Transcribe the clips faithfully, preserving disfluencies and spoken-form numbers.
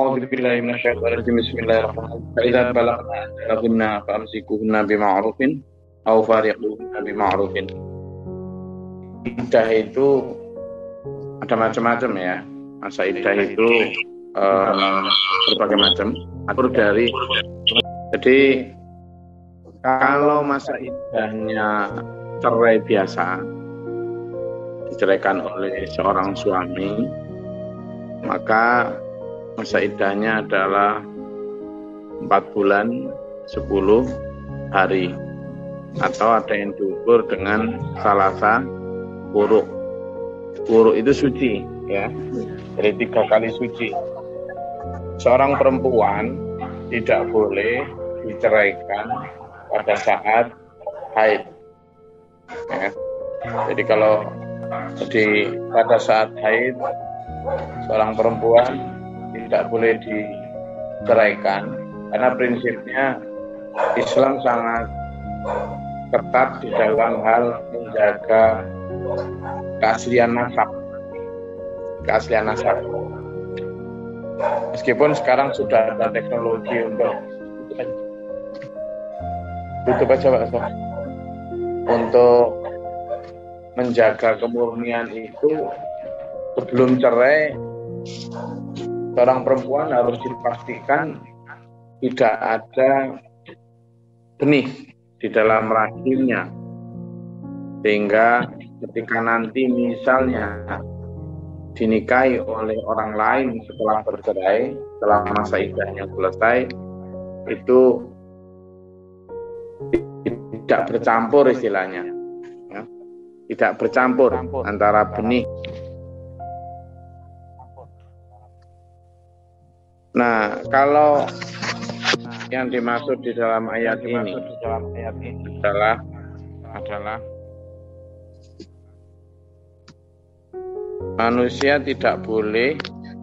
أعوذ بالله من الشيطان الرجيم بسم الله الرحمن الرحيم فإذا بلغنا أجلهن فأمسكوهن بمعروف أو فارقوهن بمعروف. Iddah itu ada macam-macam ya. Masa iddah itu uh, berbagai macam. Atur dari jadi kalau masa iddahnya cerai biasa, diceraikan oleh seorang suami, maka masa iddahnya adalah empat bulan sepuluh hari, atau ada yang diukur dengan salasa buruk. Buruk itu suci ya, jadi tiga kali suci. Seorang perempuan tidak boleh diceraikan pada saat haid ya. Jadi kalau di pada saat haid seorang perempuan tidak boleh diceraikan, karena prinsipnya Islam sangat ketat di dalam hal menjaga keaslian nasab. Keaslian nasab. Meskipun sekarang sudah ada teknologi untuk tutup aja Pak, untuk menjaga kemurnian itu sebelum cerai, seorang perempuan harus dipastikan tidak ada benih di dalam rahimnya, sehingga ketika nanti misalnya dinikahi oleh orang lain setelah bercerai, setelah masa iddahnya selesai, itu tidak bercampur istilahnya ya. Tidak bercampur antara benih. Nah, kalau yang dimaksud di dalam ayat ini adalah adalah manusia tidak boleh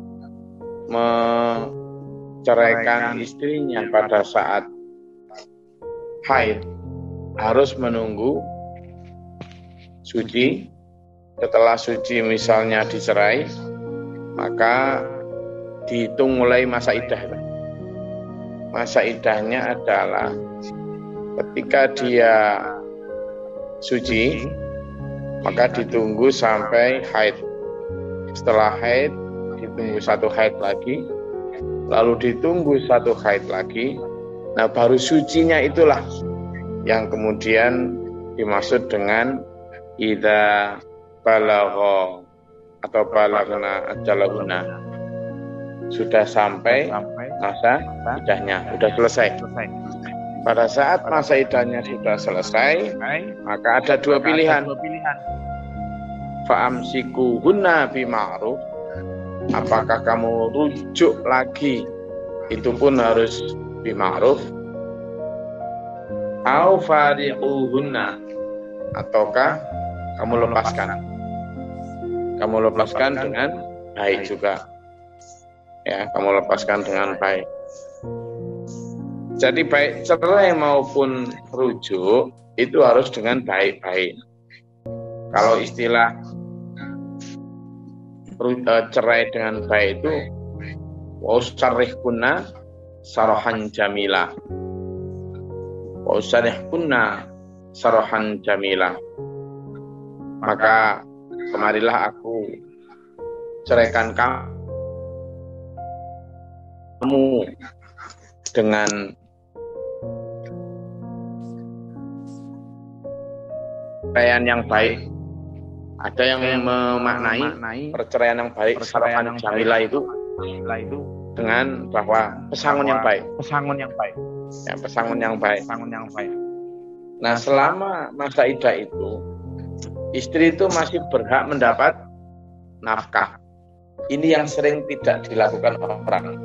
menceraikan istrinya pada saat haid, harus menunggu suci. Setelah suci misalnya dicerai, maka dihitung mulai masa iddah. Masa iddahnya adalah ketika dia suci, maka ditunggu sampai haid. Setelah haid, ditunggu satu haid lagi, lalu ditunggu satu haid lagi. Nah, baru sucinya itulah yang kemudian dimaksud dengan idza balagha atau balagna ajalahuna, sudah sampai masa iddahnya, sudah selesai. Pada saat masa iddahnya sudah selesai, maka ada dua pilihan. Fa'amsikuhunna bima'ruf, apakah kamu rujuk lagi, itu pun harus bima'ruf, au fariquhunna, ataukah kamu lepaskan. Kamu lepaskan dengan baik juga. Ya, kamu lepaskan dengan baik. Jadi baik cerai maupun rujuk itu harus dengan baik-baik. Kalau istilah cerai dengan baik itu wausarihkunna sarahan jamilah. Wausarihkunna sarahan jamilah. Maka kemarilah aku ceraikan kamu dengan perceraian yang baik. Ada yang memaknai perceraian yang baik sarahan jamilah itu dengan bahwa pesangon yang baik, pesangon yang baik, ya, pesangon yang baik, pesangon yang baik. Nah, selama masa iddah itu, istri itu masih berhak mendapat nafkah. Ini yang sering tidak dilakukan orang.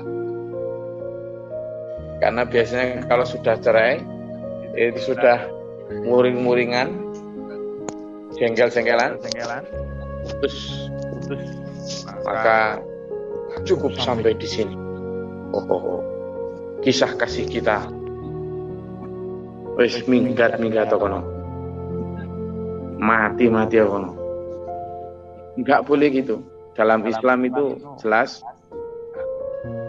Karena biasanya kalau sudah cerai, itu sudah muring-muringan, jengkel-jengkelan, terus, terus maka cukup sampai di sini. Oh, oh, oh. Kisah kasih kita wis minggat-minggat kono. Mati-mati kono. Enggak boleh gitu. Dalam Islam itu jelas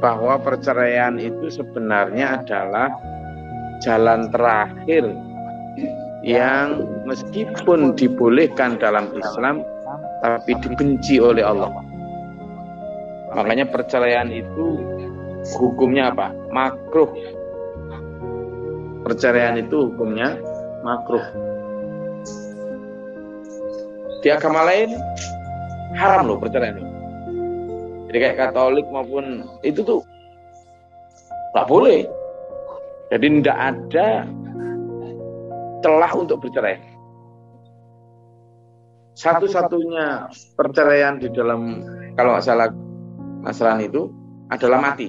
bahwa perceraian itu sebenarnya adalah jalan terakhir yang meskipun dibolehkan dalam Islam tapi dibenci oleh Allah. Makanya perceraian itu hukumnya apa? Makruh. Perceraian itu hukumnya makruh. Di agama lain haram loh perceraian itu. Jadi kayak Katolik maupun itu tuh nggak boleh. Jadi tidak ada celah untuk bercerai. Satu-satunya perceraian di dalam, kalau nggak salah Nasrani itu adalah mati.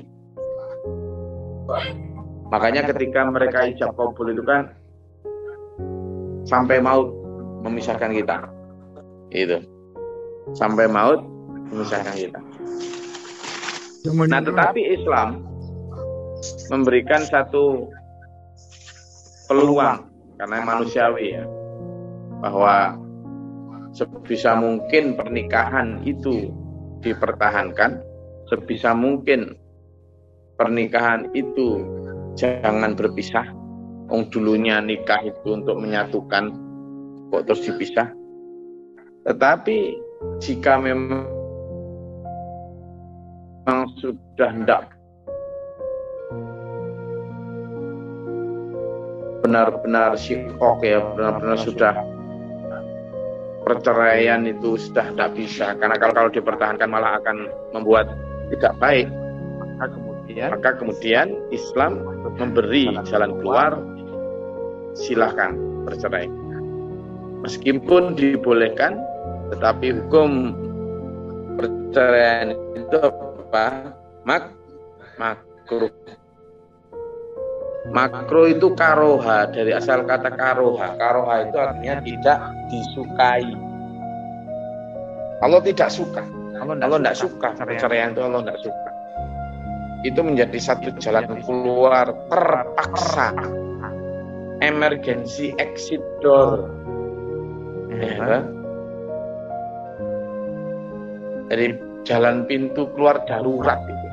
Makanya ketika mereka ijab kabul itu kan sampai maut memisahkan kita. Itu. Sampai maut memisahkan kita. Nah, tetapi Islam memberikan satu peluang karena manusiawi ya, bahwa sebisa mungkin pernikahan itu dipertahankan, sebisa mungkin pernikahan itu jangan berpisah. Wong dulunya nikah itu untuk menyatukan, kok terus dipisah. Tetapi jika memang sudah tidak benar-benar syikok ya, benar-benar sudah perceraian itu sudah tidak bisa, karena kalau, kalau dipertahankan malah akan membuat tidak baik, maka kemudian, maka kemudian Islam memberi jalan keluar, silahkan bercerai. Meskipun dibolehkan, tetapi hukum perceraian itu apa? Mak makruh. Makruh itu karoha, dari asal kata karoha. Karoha itu artinya tidak disukai. Allah tidak suka. Allah tidak suka perceraian itu, Allah tidak suka. Itu menjadi satu jalan keluar terpaksa, emergency exit door. Ya, dari jalan pintu keluar darurat itu.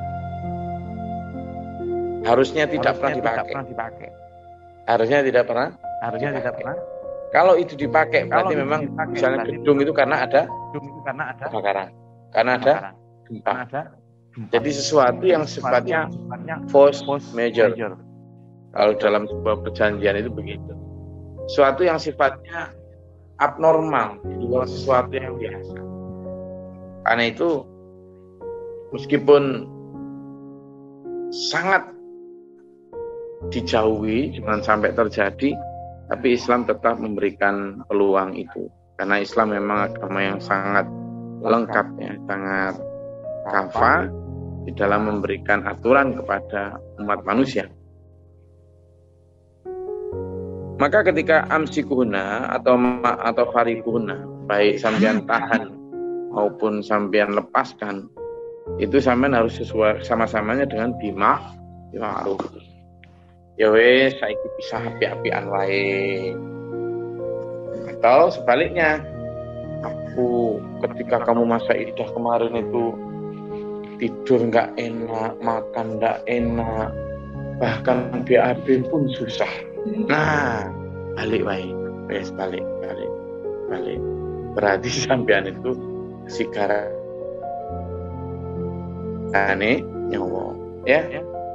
Harusnya tidak pernah dipakai. Harusnya tidak pernah. Harusnya tidak pernah. Kalau itu dipakai, berarti memang misalnya gedung itu karena ada kebakaran, karena ada gempa. Jadi sesuatu yang sifatnya force major. Kalau dalam sebuah perjanjian itu begitu. Sesuatu yang sifatnya abnormal, di luar sesuatu yang biasa. Karena itu, meskipun sangat dijauhi, jangan sampai terjadi, tapi Islam tetap memberikan peluang itu. Karena Islam memang agama yang sangat lengkap ya, sangat kafah di dalam memberikan aturan kepada umat manusia. Maka ketika amsikuhuna atau atau farikuhuna, baik sampean tahan maupun sampean lepaskan, itu sampean harus sesuai sama-samanya dengan bima bima'ruf. Ya wes, saiki bisa api-apian wae. Atau sebaliknya, aku ketika kamu masa iddah kemarin itu tidur nggak enak, makan nggak enak, bahkan B A B pun susah. Nah, balik wae, wes balik, balik, balik. Berarti sampean itu sigara ane nyawa, ya.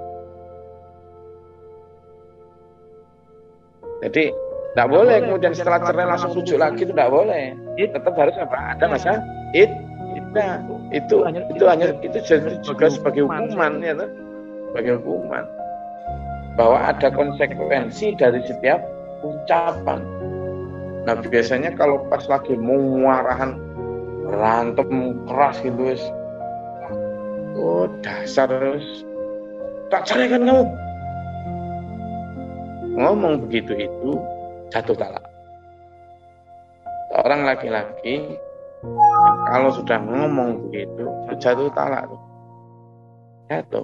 Jadi tidak boleh kemudian setelah cerai langsung rujuk lagi, itu tidak boleh. Tetap harus apa? Ada masa id. Nah, itu itu hanya itu juga sebagai hukuman ya, sebagai hukuman bahwa ada konsekuensi dari setiap ucapan. Nah biasanya kalau pas lagi mau marahan, berantem keras gitu wis, oh dasar terus tak ceraikan kamu. Ngomong begitu itu jatuh talak. Orang laki-laki kalau sudah ngomong begitu jatuh talak tuh. Jatuh.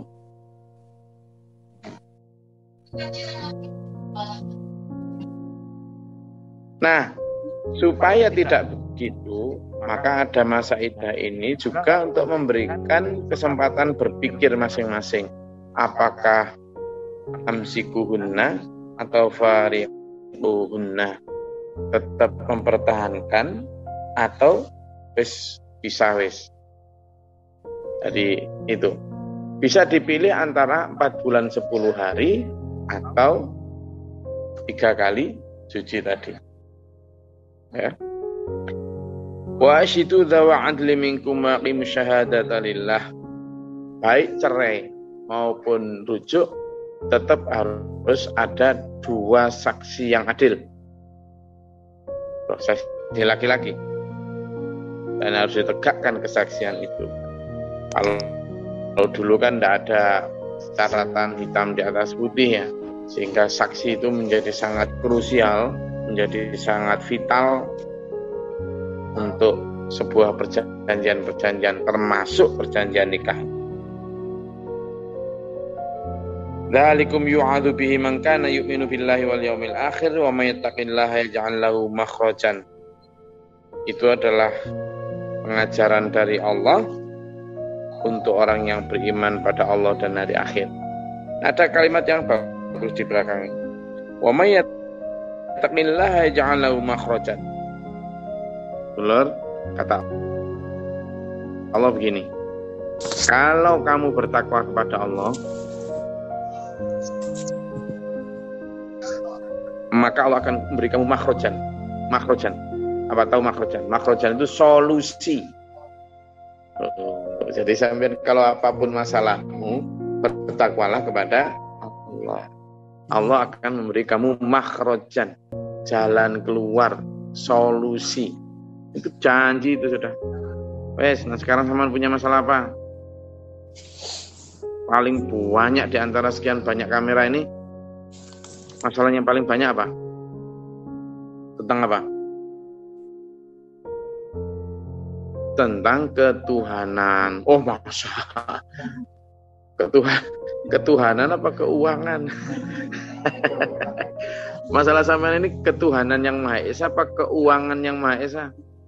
Nah, supaya tidak begitu, maka ada masa iddah ini juga untuk memberikan kesempatan berpikir masing-masing. apakah amsikuhunna atau fariquhunna, tetap mempertahankan atau wis pisah wis. Jadi itu bisa dipilih antara empat bulan sepuluh hari atau tiga kali suci tadi. Ya. Wa ashidu dzawa adli minkum wa qimus syahadata lillah. Baik cerai maupun rujuk tetap harus ada dua saksi yang adil. Proses laki-laki. Dan harus ditegakkan kesaksian itu. Kalau, kalau dulu kan tidak ada catatan hitam di atas putih ya, sehingga saksi itu menjadi sangat krusial, menjadi sangat vital untuk sebuah perjanjian-perjanjian, termasuk perjanjian nikah. Dzalikum yu'adzu bihi man kana yu'minu billahi wal yaumil akhir wa may yattaqillaha yaj'al lahu makhrajan. Itu adalah pengajaran dari Allah untuk orang yang beriman pada Allah dan hari akhir. Ada kalimat yang bagus di belakang. Wa may yattaqillaha yaj'al lahu makhrajan. Benar kata Allah begini. Kalau kamu bertakwa kepada Allah, maka Allah akan memberi kamu makhrajan. Makhrajan. Apa tahu makhrajan? Makhrajan itu solusi. Jadi sampai kalau apapun masalahmu, bertakwalah kepada Allah. Allah akan memberi kamu makhrajan, jalan keluar, solusi. Itu janji itu sudah. Wes, nah sekarang sama punya masalah apa? Paling banyak di antara sekian banyak kamera ini, masalahnya paling banyak apa? Tentang apa? Tentang ketuhanan. Oh, masa Ketuhan, ketuhanan apa keuangan? Masalah sama ini ketuhanan yang Maha Esa apa keuangan yang Maha Esa?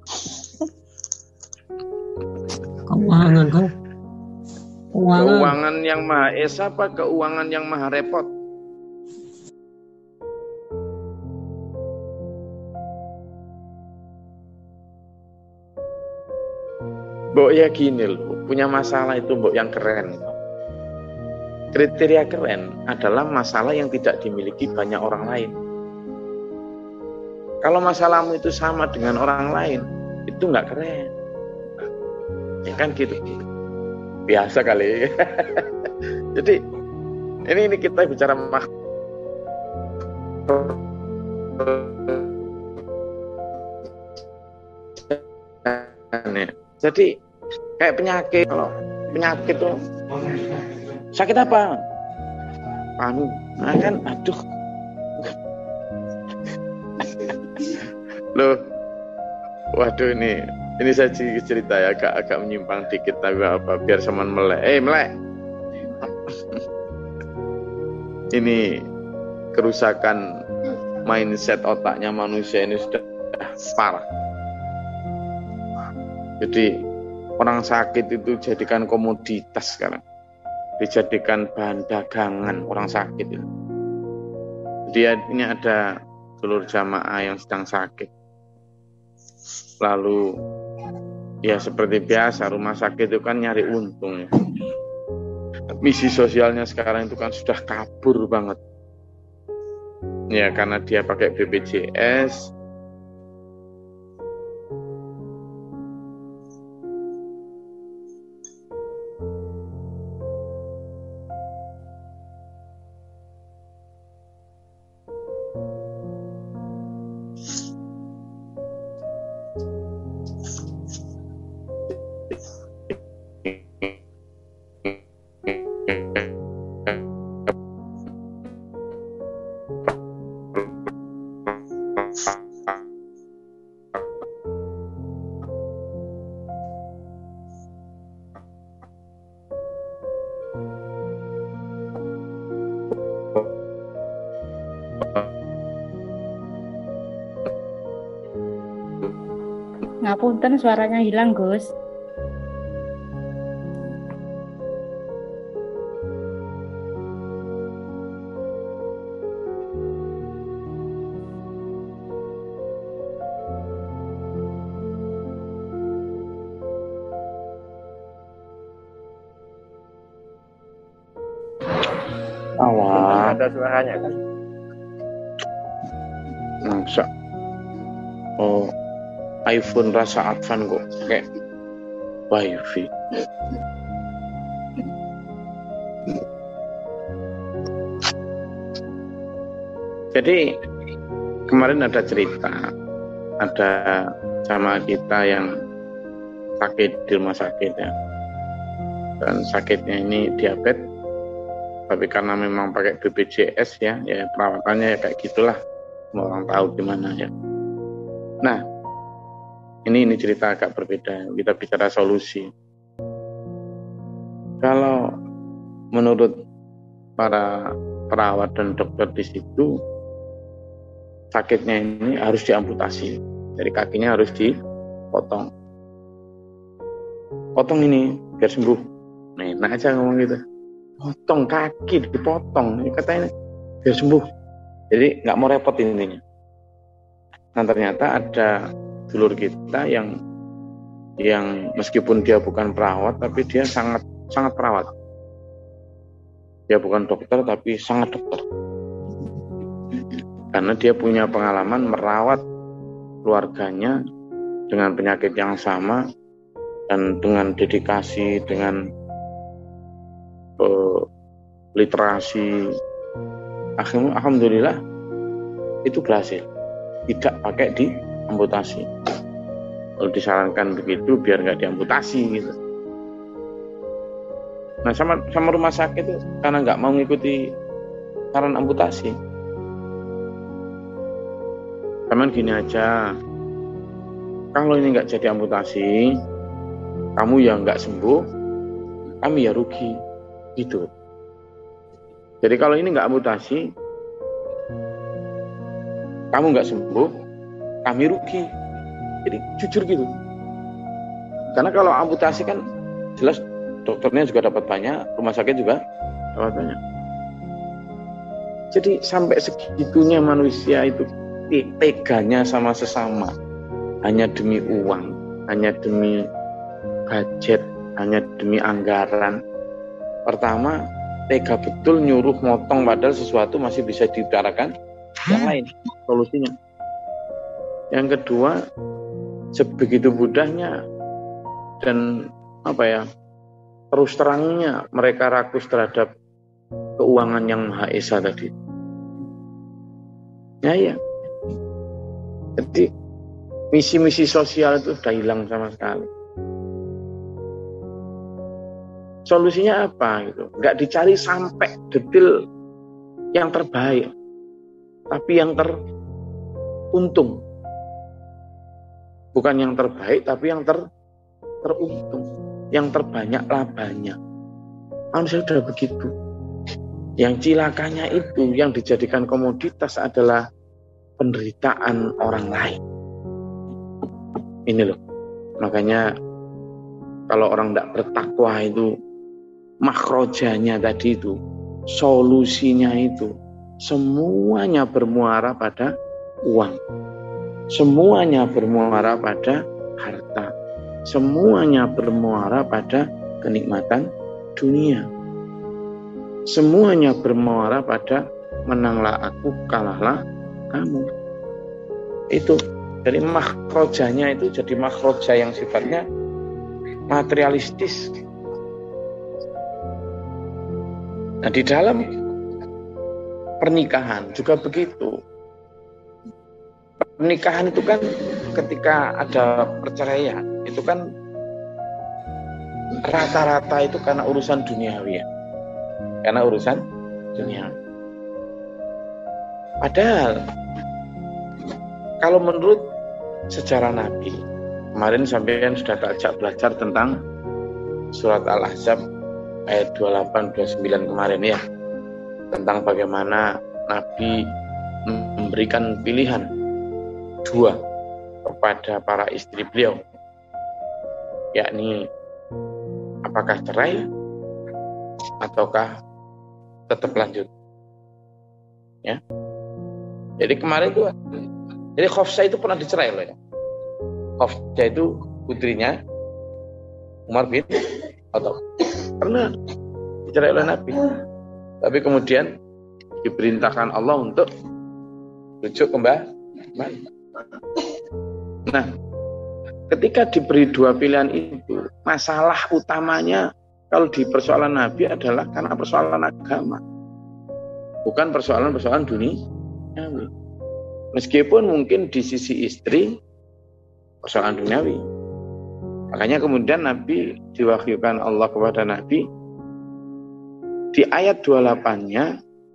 Keuangan kau. Keuangan. Keuangan yang Maha Esa apa keuangan yang Maha repot? Mbok ya gini loh, punya masalah itu mbok yang keren. Kriteria keren adalah masalah yang tidak dimiliki banyak orang lain. Kalau masalahmu itu sama dengan orang lain, itu nggak keren. Ya kan gitu. Biasa kali. Jadi ini ini kita bicara mak. Jadi kayak penyakit, kalau penyakit tuh sakit apa? Anu, nah kan, aduh. Loh, waduh ini, ini saya cerita ya, agak agak menyimpang dikit tapi apa, biar seman melek. Eh melek. Ini kerusakan mindset otaknya manusia ini sudah parah. Jadi orang sakit itu jadikan komoditas sekarang, dijadikan bahan dagangan orang sakit itu. Dia ini ada dulur jamaah yang sedang sakit. Lalu ya seperti biasa rumah sakit itu kan nyari untung ya. Misi sosialnya sekarang itu kan sudah kabur banget. Ya karena dia pakai B P J S. Ngapunten suaranya hilang, Gus. Awal. Ada suaranya kan? Masa? Oh, iPhone rasa advan kok kayak wifi. Jadi kemarin ada cerita, ada sama kita yang sakit di rumah sakit ya, dan sakitnya ini diabetes, tapi karena memang pakai B P J S ya, ya perawatannya ya kayak gitulah, semua orang tahu gimana ya. Nah, ini ini cerita agak berbeda, kita bicara solusi. Kalau menurut para perawat dan dokter di situ, sakitnya ini harus diamputasi, dari kakinya harus dipotong. Potong ini biar sembuh. Nah, enak aja ngomong gitu. Potong kaki dipotong, ini katanya biar sembuh. Jadi nggak mau repot intinya. Nah ternyata ada dulur kita yang yang meskipun dia bukan perawat, tapi dia sangat sangat perawat. Dia bukan dokter, tapi sangat dokter. Karena dia punya pengalaman merawat keluarganya dengan penyakit yang sama dan dengan dedikasi, dengan uh, literasi. Akhirnya, alhamdulillah itu berhasil, tidak pakai diamputasi. Kalau disarankan begitu, biar nggak diamputasi gitu. Nah sama sama rumah sakit itu karena nggak mau ngikuti saran amputasi. Cuman gini aja, kalau ini nggak jadi amputasi, kamu yang nggak sembuh, kami ya rugi, gitu. Jadi kalau ini nggak amputasi, kamu nggak sembuh, kami rugi. Jadi jujur gitu. Karena kalau amputasi kan jelas dokternya juga dapat banyak, rumah sakit juga dapat banyak. Jadi sampai segitunya manusia itu teganya sama sesama, hanya demi uang, hanya demi budget, hanya demi anggaran. Pertama, tega betul nyuruh motong padahal sesuatu masih bisa diutarakan yang lain solusinya. Yang kedua, sebegitu mudahnya dan apa ya, terus terangnya mereka rakus terhadap keuangan yang Maha Esa tadi. Ya ya. Jadi misi-misi sosial itu sudah hilang sama sekali. Solusinya apa gitu? Nggak dicari sampai detail yang terbaik, tapi yang teruntung. Bukan yang terbaik, tapi yang ter teruntung, yang terbanyak labanya. Manusia sudah begitu. Yang cilakanya itu yang dijadikan komoditas adalah penderitaan orang lain. Ini loh, makanya kalau orang tidak bertakwa itu, makhrojanya tadi itu, solusinya itu, semuanya bermuara pada uang, semuanya bermuara pada harta, semuanya bermuara pada kenikmatan dunia, semuanya bermuara pada menanglah aku, kalahlah kamu. Itu dari makhrojanya itu jadi makhroja yang sifatnya materialistis. Nah di dalam pernikahan juga begitu. Pernikahan itu kan ketika ada perceraian itu kan rata-rata itu karena urusan duniawi ya, karena urusan duniawi. Padahal kalau menurut sejarah Nabi, kemarin sampean sudah ajak belajar tentang surat Al-Ahzab ayat dua puluh delapan dua puluh sembilan kemarin ya, tentang bagaimana Nabi memberikan pilihan dua kepada para istri beliau, yakni apakah cerai ataukah tetap lanjut ya. Jadi kemarin itu, jadi Khafsah itu pernah dicerai loh ya. Khafsah itu putrinya Umar bin Khattab, pernah dicerai oleh Nabi. Tapi kemudian diperintahkan Allah untuk rujuk kembali. Nah, ketika diberi dua pilihan itu, masalah utamanya kalau di persoalan Nabi adalah karena persoalan agama, bukan persoalan-persoalan dunia. Meskipun mungkin di sisi istri persoalan duniawi. Makanya kemudian Nabi diwahyukan Allah kepada Nabi di ayat dua puluh delapan-nya,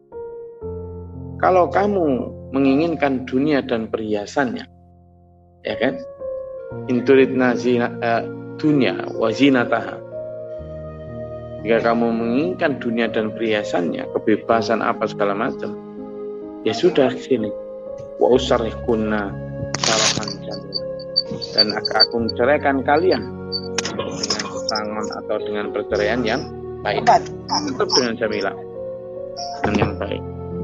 kalau kamu menginginkan dunia dan perhiasannya, ya kan? Inturidna zina uh, dunya wa zinataha. Jika kamu menginginkan dunia dan perhiasannya, kebebasan apa segala macam, ya sudah sini. Wa usarihkunna sarahan jamil. Dan aku menceraikan kalian dengan pesangon atau dengan perceraian yang baik. Tetap dengan jamilah, dengan yang baik.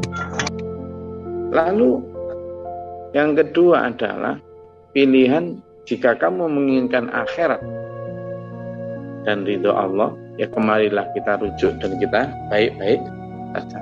Lalu yang kedua adalah pilihan jika kamu menginginkan akhirat dan ridho Allah, ya kemarilah kita rujuk dan kita baik-baik saja.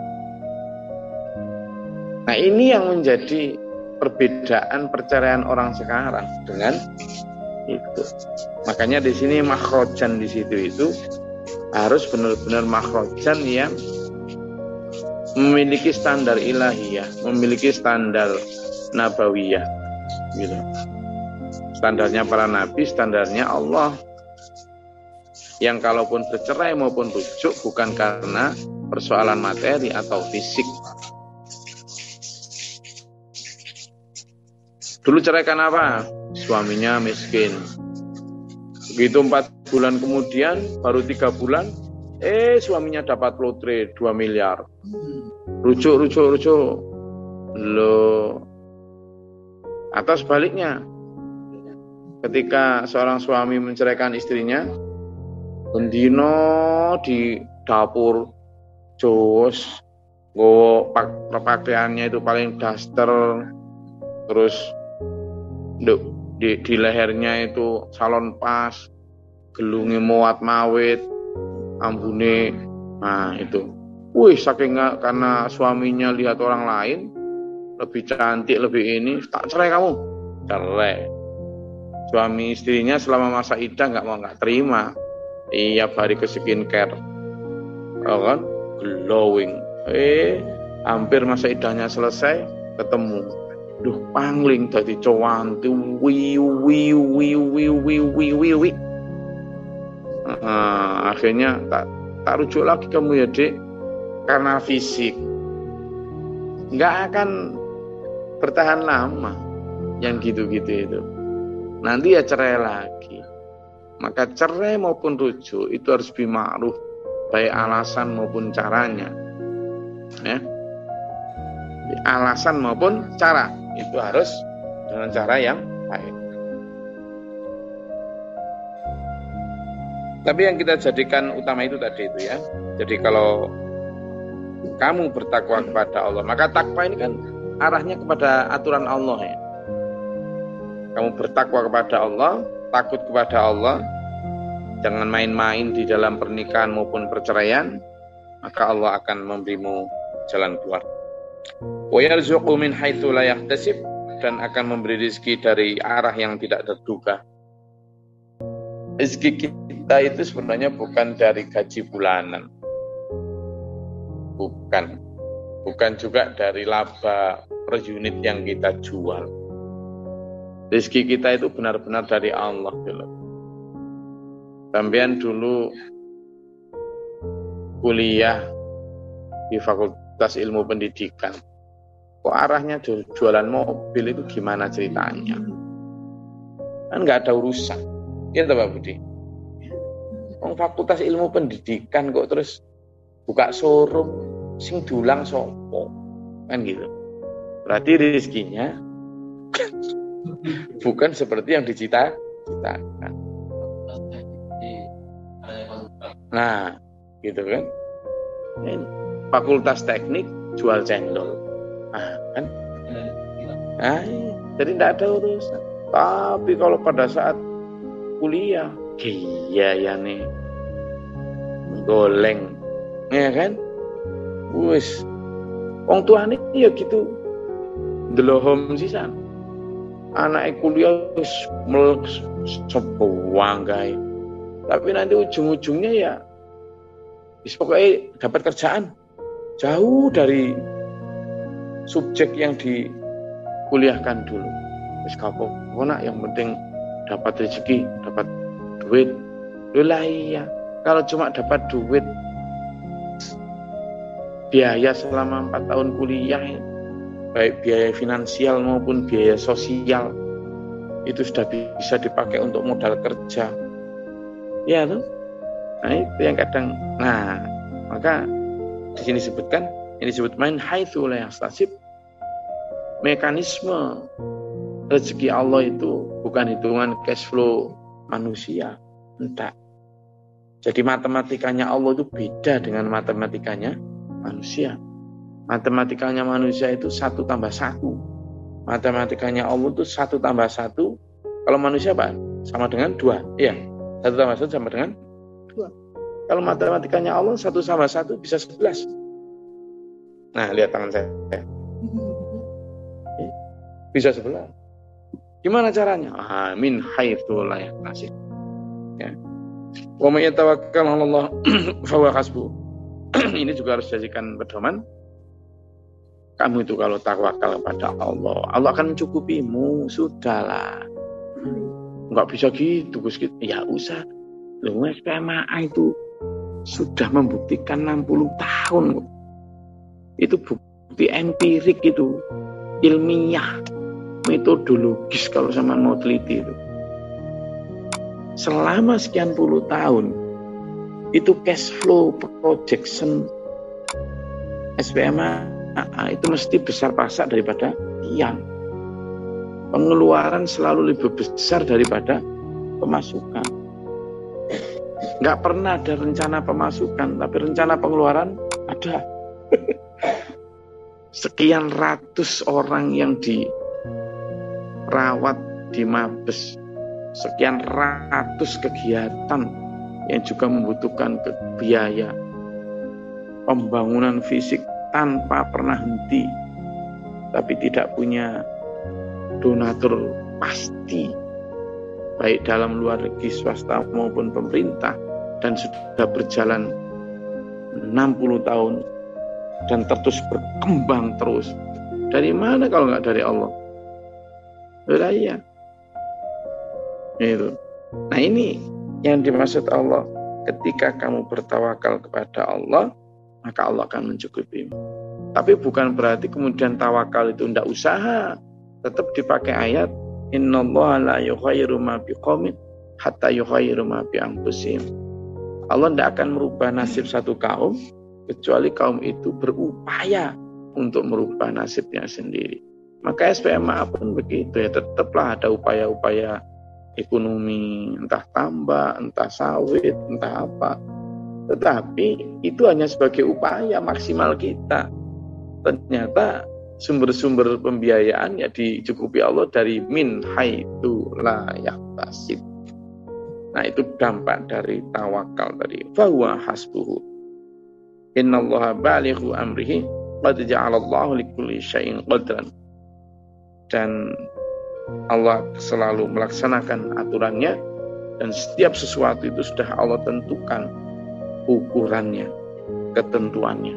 Nah, ini yang menjadi perbedaan perceraian orang sekarang dengan itu. Makanya di sini makhrojan di situ itu harus benar-benar makhrojan yang memiliki standar ilahiyah, memiliki standar nabawiyah, gitu. Standarnya para nabi, standarnya Allah. Yang kalaupun bercerai maupun rujuk bukan karena persoalan materi atau fisik. Dulu ceraikan apa? Suaminya miskin. Begitu empat bulan kemudian, baru tiga bulan, eh suaminya dapat lotre dua miliar. Rujuk, rujuk, rujuk. Loh. Atau sebaliknya, ketika seorang suami menceraikan istrinya, bendino di dapur, jos, gowo pakaiannya itu paling daster, terus Di, di, di lehernya itu salon pas, gelungi muat mawit, ambune, nah itu. Wih, saking gak, karena suaminya lihat orang lain lebih cantik, lebih ini, tak cerai kamu, cerai. Suami istrinya selama masa iddah nggak mau nggak terima, iya hari ke skincare, oh kan, glowing. Eh, hampir masa iddahnya selesai, ketemu. Duh, pangling tadi cowanti wiu wiu wiu wiu wiu wiu wiu wiu. Nah, akhirnya tak tak rujuk lagi kamu ya dek, karena fisik nggak akan bertahan lama yang gitu-gitu itu. Nanti ya cerai lagi. Maka cerai maupun rujuk itu harus bima'ruf, baik alasan maupun caranya, ya. Alasan maupun cara itu harus dengan cara yang baik. Tapi yang kita jadikan utama itu tadi itu ya. Jadi kalau kamu bertakwa kepada Allah, maka takwa ini kan arahnya kepada aturan Allah ya. Kamu bertakwa kepada Allah, takut kepada Allah, jangan main-main di dalam pernikahan maupun perceraian, maka Allah akan memberimu jalan keluar. Wa yarzuqu min haitsu la yahtasib, dan akan memberi rezeki dari arah yang tidak terduga. Rezeki kita itu sebenarnya bukan dari gaji bulanan. Bukan. Bukan juga dari laba per unit yang kita jual. Rezeki kita itu benar-benar dari Allah. Sampean dulu kuliah di Fakultas Ilmu Pendidikan, kok arahnya jualan mobil itu gimana ceritanya? Kan nggak ada urusan, ya Pak Budi. Wong Fakultas Ilmu Pendidikan kok terus buka showroom, sing dulang sopo, kan gitu. Berarti rezekinya bukan seperti yang dicita-citakan. Nah, gitu kan? Fakultas Teknik jual cendol, nah, kan? Nah, jadi tidak ada urusan. Tapi kalau pada saat kuliah, iya ya nih, goleng, ya kan? Wis wong tuane ya gitu ndelohom sisan. Anake kuliah wis melek sebuang gawe. Tapi nanti ujung-ujungnya ya wis pokoknya dapat kerjaan jauh dari subjek yang dikuliahkan dulu. Wis kapok, nak yang penting dapat rezeki, dapat duit. Lah iya, kalau cuma dapat duit biaya selama empat tahun kuliah, baik biaya finansial maupun biaya sosial, itu sudah bisa dipakai untuk modal kerja. Ya tuh. Nah itu yang kadang. Nah, maka di sini disebutkan, ini disebut main haitsu la yahtasib. Mekanisme rezeki Allah itu bukan hitungan cash flow manusia, entah. Jadi matematikanya Allah itu beda dengan matematikanya manusia. Matematikanya manusia itu satu tambah satu. Matematikanya Allah itu satu tambah satu. Kalau manusia apa? Sama dengan dua. Iya. Satu tambah satu sama dengan dua. Kalau matematikanya Allah satu sama satu bisa sebelas. Nah, lihat tangan saya. Bisa sebelas. Gimana caranya? Ah, min haitsu la yahtasib. Ya. Wa may yatawakkal 'ala Allah fa huwa hasbuh. Ini juga harus dijadikan pedoman. Kamu itu kalau tawakal kepada Allah, Allah akan mencukupimu. Sudahlah. Enggak bisa gitu, Gus. Ya usah. Loh, S P M A itu sudah membuktikan enam puluh tahun. Itu bukti empirik itu. Ilmiah, metodologis kalau sama mau teliti itu. Selama sekian puluh tahun itu cash flow projection S P M A itu mesti besar pasak daripada tiang. Pengeluaran selalu lebih besar daripada pemasukan. Nggak pernah ada rencana pemasukan, tapi rencana pengeluaran ada. Sekian ratus orang yang dirawat di Mabes, sekian ratus kegiatan yang juga membutuhkan biaya pembangunan fisik tanpa pernah henti, tapi tidak punya donatur pasti, baik dalam luar negeri swasta maupun pemerintah, dan sudah berjalan enam puluh tahun dan terus berkembang terus. Dari mana kalau nggak dari Allah? Beraya. Itu. Nah ini yang dimaksud Allah, ketika kamu bertawakal kepada Allah, maka Allah akan mencukupimu. Tapi bukan berarti kemudian tawakal itu tidak usaha. Tetap dipakai ayat, innallaha la yughayyiru ma biqaumin hatta yughayyiru ma bi anfusihim. Allah tidak akan merubah nasib satu kaum kecuali kaum itu berupaya untuk merubah nasibnya sendiri. Maka S P M A pun begitu ya, tetaplah ada upaya-upaya ekonomi, entah tambak, entah sawit, entah apa. Tetapi itu hanya sebagai upaya maksimal kita. Ternyata sumber-sumber pembiayaan ya dicukupi Allah dari min haitsu la yahtasib. Nah itu dampak dari tawakal tadi. Fa huwa hasbuhu. Innallaha balighu amrihi qad ja'alallahu likulli syai'in qadran. Dan Allah selalu melaksanakan aturannya, dan setiap sesuatu itu sudah Allah tentukan ukurannya, ketentuannya.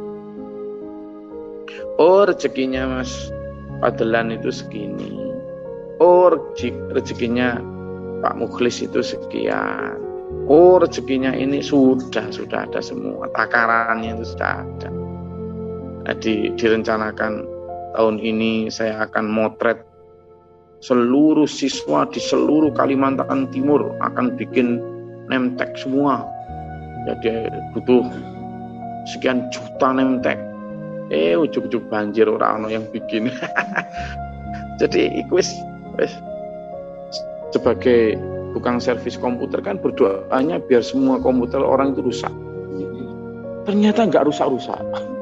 Oh rezekinya Mas Padelan itu segini. Oh rezekinya Pak Mukhlis itu sekian. Oh rezekinya ini sudah sudah ada semua, takarannya itu sudah ada. Jadi direncanakan tahun ini saya akan motret seluruh siswa di seluruh Kalimantan Timur, akan bikin nemtek semua. Jadi butuh sekian juta nemtek. Eh ujuk-ujuk banjir orang yang bikin. Jadi wis wis sebagai tukang servis komputer kan berdoanya biar semua komputer orang itu rusak. Ternyata nggak rusak-rusak.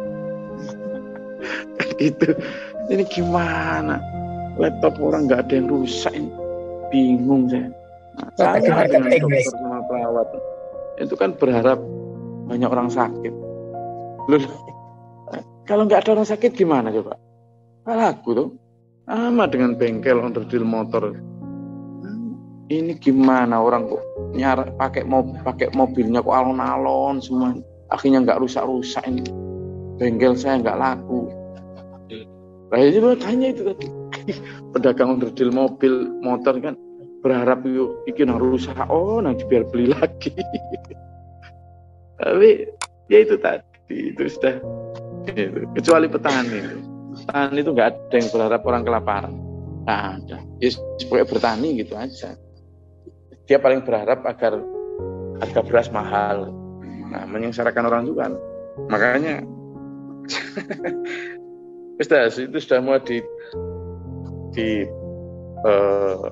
Gitu. Ini gimana? Laptop orang nggak ada yang rusak, bingung saya. Nah, sama dengan dokter sama perawat, itu kan berharap banyak orang sakit. Loh, Kalau nggak ada orang sakit gimana coba? Nggak laku tuh. Sama dengan bengkel onderdil motor. Ini gimana orang kok nyara pakai mobil, pakai mobilnya kok alon-alon semua. Akhirnya nggak rusak-rusak ini. Bengkel saya nggak laku. Nah, itu tanya itu tadi. Pedagang onderdil mobil motor kan berharap yuk iki nang rusak, oh nanti biar beli lagi. Tapi ya itu tadi itu sudah itu. Kecuali petani itu petani itu nggak ada yang berharap orang kelaparan, nggak ada. Ya sebagai bertani gitu aja, dia paling berharap agar harga beras mahal. Nah, menyengsarakan orang juga. Makanya itu sudah mau di di uh,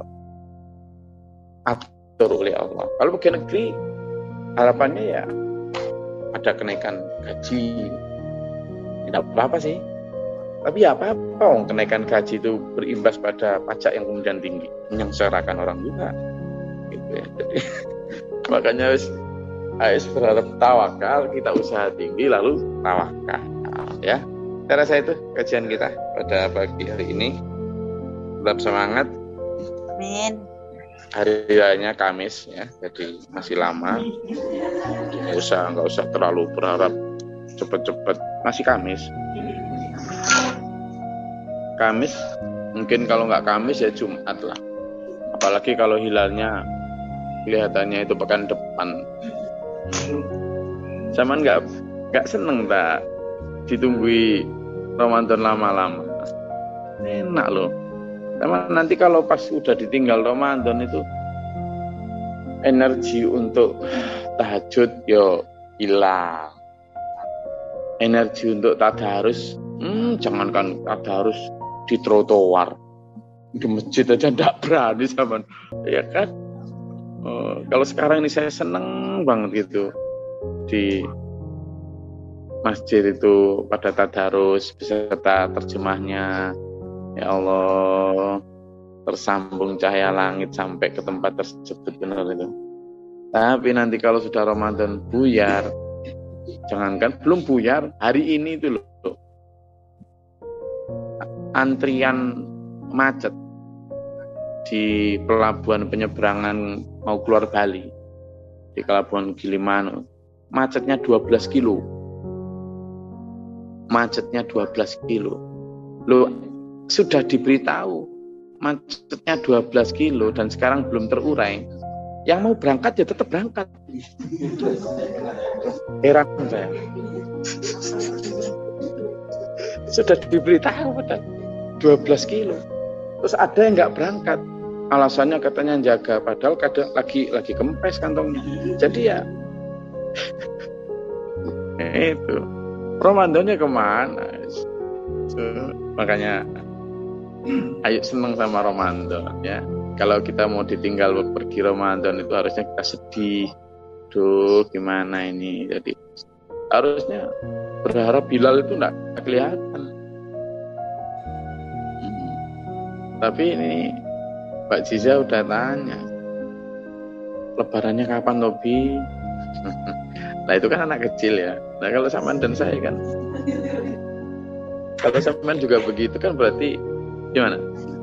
atur oleh Allah. Kalau bagi negeri harapannya ya ada kenaikan gaji, tidak apa-apa sih. Tapi ya apa-apa, oh, kenaikan gaji itu berimbas pada pajak yang kemudian tinggi, menyengsarakan orang juga. Gitu ya. Jadi makanya harus, harus berharap tawakal, kita usaha tinggi lalu tawakal. Ya, saya rasa itu kajian kita pada pagi hari ini. Tetap semangat. Amin. Hari raya Kamis ya, jadi masih lama. Nggak usah nggak usah terlalu berharap cepet-cepet. Masih Kamis. Kamis, mungkin kalau nggak Kamis ya Jumat lah. Apalagi kalau hilalnya kelihatannya itu pekan depan. Zaman nggak nggak seneng tak ditunggu Ramadan lama-lama. Enak loh. Sama nanti kalau pas udah ditinggal Ramadan itu energi untuk tahajud yo hilang. Energi untuk tadarus, hmm, jangankan tadarus di trotoar, di masjid aja ndak berani zaman, ya kan? Oh, kalau sekarang ini saya seneng banget gitu di masjid itu pada tadarus beserta terjemahnya. Ya Allah, tersambung cahaya langit sampai ke tempat tersebut, benar itu. Tapi nanti kalau sudah Ramadan buyar, jangankan belum buyar, hari ini itu loh, antrian macet di pelabuhan penyeberangan mau keluar Bali, di pelabuhan Gilimanuk, macetnya dua belas kilo. Macetnya dua belas kilo. Loh, sudah diberitahu macetnya dua belas kilo dan sekarang belum terurai. Yang mau berangkat ya tetap berangkat. Heran saya. Sudah diberitahu padahal dua belas kilo. Terus ada yang nggak berangkat. Alasannya katanya jaga, padahal kadang lagi lagi kempes kantongnya. Jadi ya itu Ramadannya kemana? So, makanya ayo seneng sama Ramadan ya. Kalau kita mau ditinggal pergi Ramadan itu harusnya kita sedih. Duh, gimana ini? Jadi harusnya berharap Bilal itu enggak kelihatan. Hmm. Tapi ini Mbak Ziza udah tanya, lebarannya kapan Tobi? Nah itu kan anak kecil ya. Nah kalau Saman dan saya kan, kalau Saman juga begitu kan berarti gimana?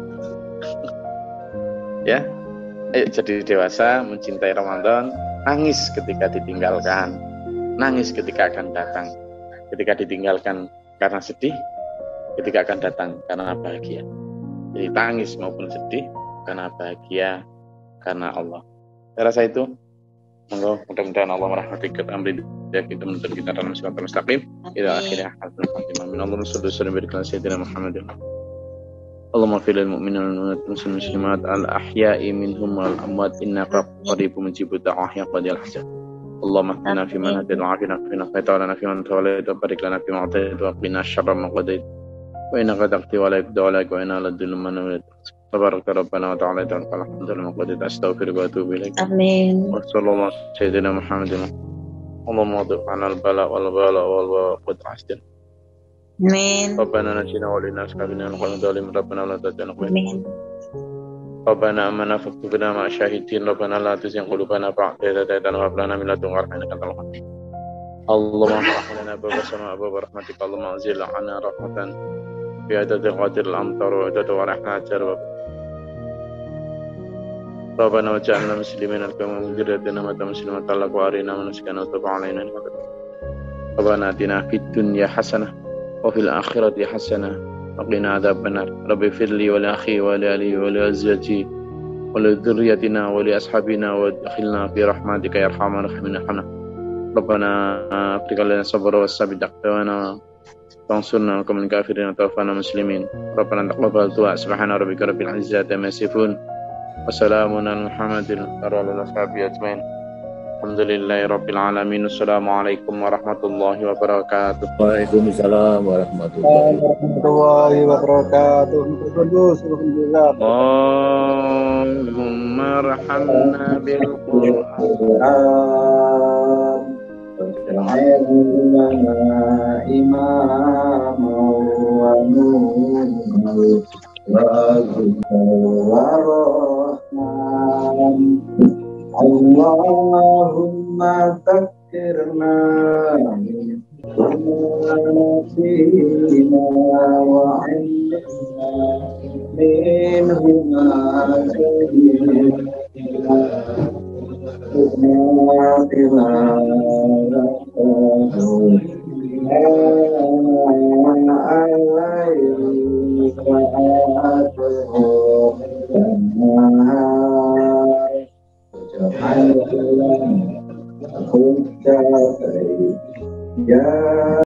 Ya, ayo jadi dewasa, mencintai Ramadan, nangis ketika ditinggalkan, nangis ketika akan datang, ketika ditinggalkan karena sedih, ketika akan datang karena bahagia. Jadi tangis maupun sedih karena bahagia karena Allah. Saya rasa itu. Monggo, mudah-mudahan Allah merahmati kita, amri dia kita menuntun kita dalam siratal mustaqim. Ila akhirnya hasil Fatimah min Allah sallallahu alaihi wa sallam Muhammadin. Allahumma fil mu'minin wal muslimat al ahya'i minhum wal amwat innaka qaribun mujibud da'wah ya qadil hajat. Allahumma hdina fi man hadayta wa afina fi man afayta fi man tawallayta wa barik lana fi ma atayta wa qina syarra ma qadayta. Wa innaka taqdi wa la yuqda alayka wa inna la dhillu man walayta. Tabaraka Rabbana wa ta'ala alhamdulillah qad astaghfiruka wa atubu ilaik. Amin. Wa sallallahu sayyidina Muhammadin. Allahumma adhifna al-bala wal bala wal qad asdin. Amin. Rabbana najina wa lina sakabina al-qawmi dhalim Rabbana la tajana qawmi. Amin. Rabbana amana faktubna ma syahidin Rabbana la tuzigh qulubana ba'da idh hadaytana wa hab lana min ladunka rahmatan innaka antal wahhab. اللهم افتح لنا باب السماء باب رحمتك اللهم انزل عنا رحمة في عدد قدر الأمطار وعدد ورحمة جرب ربنا وجعلنا مسلمين لك ومن ذريتنا أمة مسلمة لك وأرنا مناسكنا وتب علينا إنك ربنا آتنا في الدنيا حسنة وفي الآخرة حسنة وقنا عذاب النار رب اغفر لي ولأخي ولأهلي ولأزواجي ولذريتنا ولأصحابنا وادخلنا في رحمتك يا أرحم الراحمين ارحمنا ربنا افرغ لنا الصبر والثبات أقدامنا وانصرنا على القوم الكافرين وتوفنا مسلمين ربنا تقبل دعاء سبحان ربك رب العزة عما يصفون وسلام على محمد وعلى أصحابه أجمعين الحمد لله رب العالمين السلام عليكم ورحمة الله وبركاته. Waalaikumsalam warahmatullahi wabarakatuh. Allahumma arhamna bil Quran waj'alna imama wa nuran wa rahman Allahumma takfirna min nasina wa inna minhuma Ya